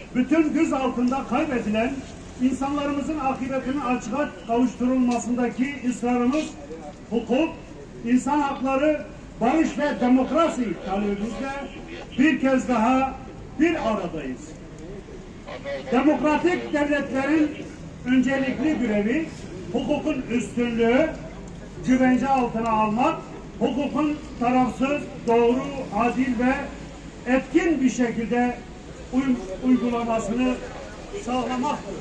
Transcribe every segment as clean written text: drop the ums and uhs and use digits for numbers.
bütün güz altında kaybedilen insanlarımızın akıbetinin açığa kavuşturulmasındaki ısrarımız, hukuk, insan hakları, barış ve demokrasi talebimizle bir kez daha bir aradayız. Demokratik devletlerin öncelikli görevi hukukun üstünlüğü güvence altına almak, hukukun tarafsız, doğru, adil ve etkin bir şekilde uygulamasını sağlamaktır.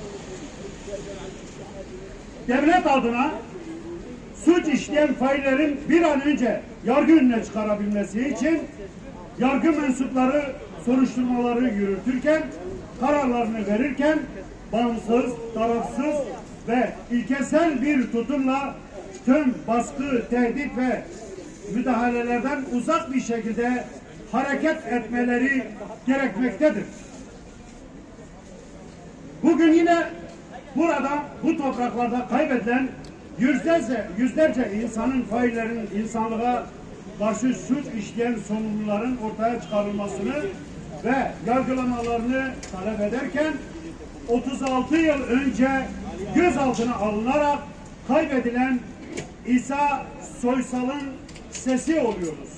Devlet adına suç işleyen faillerin bir an önce yargı önüne çıkarabilmesi için yargı mensupları soruşturmaları yürütürken, kararlarını verirken bağımsız, tarafsız ve ilkesel bir tutumla tüm baskı, tehdit ve müdahalelerden uzak bir şekilde hareket etmeleri gerekmektedir. Bugün yine burada, bu topraklarda kaybedilen yüzlerce insanın, faillerin, insanlığa karşı suç işleyen sorumluların ortaya çıkarılmasını ve yargılamalarını talep ederken 36 yıl önce gözaltına alınarak kaybedilen İsa Soysal'ın sesi oluyoruz.